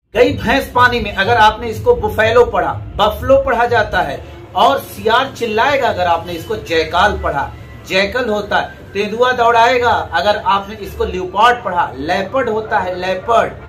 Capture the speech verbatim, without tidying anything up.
गई भैंस पानी में, अगर आपने इसको बुफेलो पढ़ा, बफलो पढ़ा जाता है। और सियार चिल्लाएगा अगर आपने इसको जयकाल पढ़ा, जैकल होता है। तेंदुआ दौड़ाएगा अगर आपने इसको लियोपार्ड पढ़ा, लेपर्ड होता है लेपर्ड।